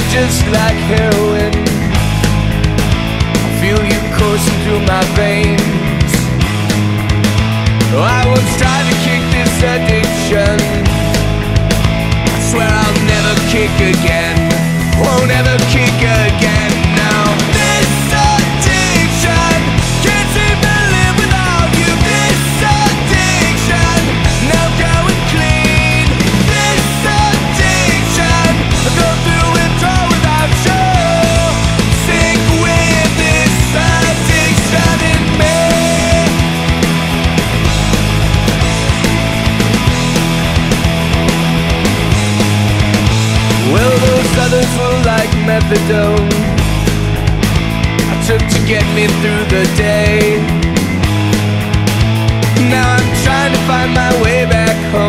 just like heroin. I feel you coursing through my veins. Oh, I once tried to kick this addiction. I swear I'll never kick again. Won't ever kick again. Now this addiction can't seem to live without you. This addiction, now going clean. This addiction, I go through withdrawal without you. Sink with this addiction in me. Well, those others were like methadone I took to get me through the day. Now I'm trying to find my way back home.